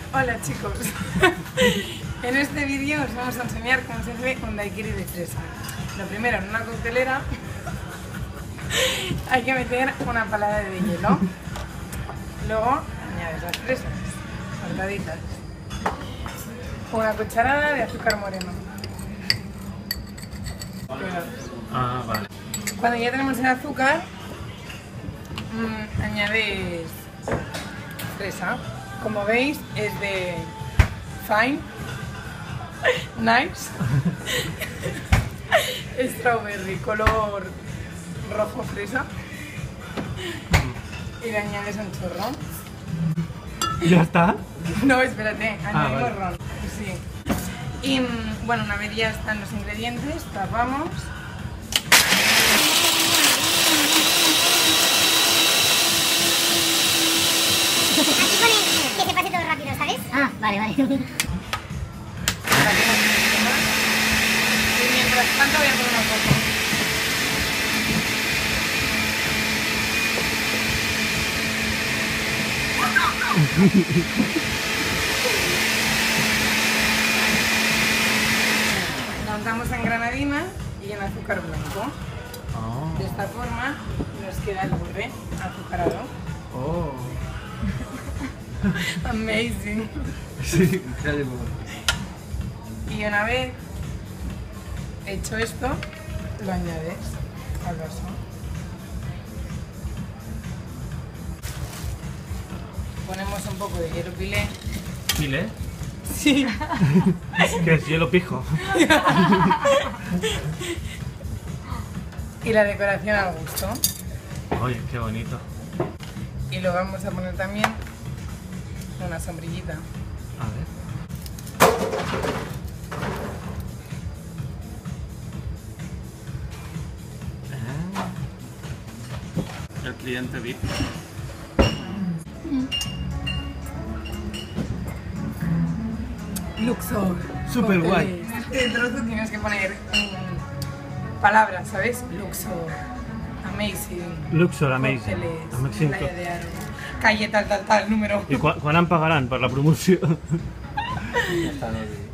Hola chicos, en este vídeo os vamos a enseñar cómo se hace un daiquiri de fresa. Lo primero, en una coctelera hay que meter una palada de hielo, luego añades las fresas cortaditas, una cucharada de azúcar moreno. Ah, vale. Cuando ya tenemos el azúcar, añades fresa. Como veis, es de fine, nice, strawberry, color rojo fresa. Y le añades un chorro. ¿Ya está? No, espérate, añadimos vale. ron. Sí. Y bueno, una vez ya están los ingredientes, tapamos. Aquí pone que se pase todo rápido, ¿sabes? Ah, vale, vale. Y mientras tanto voy a poner una foto. La untamos en granadina y en azúcar blanco. Oh. De esta forma nos queda el borde azucarado. Oh. Amazing. Sí, increíble. Y una vez hecho esto, lo añades al vaso. Ponemos un poco de hielo pilé. ¿Pilé? Sí. ¿Qué es hielo pijo? Y la decoración al gusto. Oye, qué bonito. Y lo vamos a poner también una sombrillita. A ver. El cliente VIP. Luxor. Súper guay. En este trozo tienes que poner palabras, ¿sabes? Luxor. Amazing. Luxor, amazing. Cócteles, Amazing. Playa de Aro, calle tal, número. I quan em pagaran per la promoció? Ja està, no,